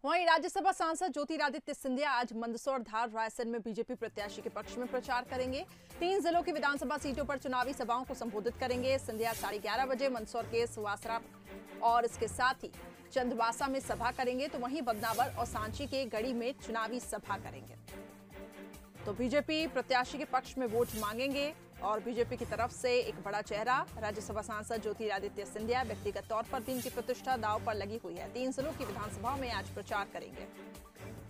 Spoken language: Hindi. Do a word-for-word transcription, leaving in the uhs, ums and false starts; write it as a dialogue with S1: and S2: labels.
S1: वहीं राज्यसभा सांसद ज्योतिरादित्य सिंधिया आज मंदसौर, धार, रायसेन में बीजेपी प्रत्याशी के पक्ष में प्रचार करेंगे। तीन जिलों की विधानसभा सीटों पर चुनावी सभाओं को संबोधित करेंगे। सिंधिया साढ़े ग्यारह बजे मंदसौर के सुवासरा और इसके साथ ही चंदवासा में सभा करेंगे, तो वहीं बदनावर और सांची के गढ़ी में चुनावी सभा करेंगे। तो बीजेपी प्रत्याशी के पक्ष में वोट मांगेंगे और बीजेपी की तरफ से एक बड़ा चेहरा राज्यसभा सांसद ज्योतिरादित्य सिंधिया, व्यक्तिगत तौर पर भी इनकी प्रतिष्ठा दांव पर लगी हुई है। तीन जिलों की विधानसभा में आज प्रचार करेंगे।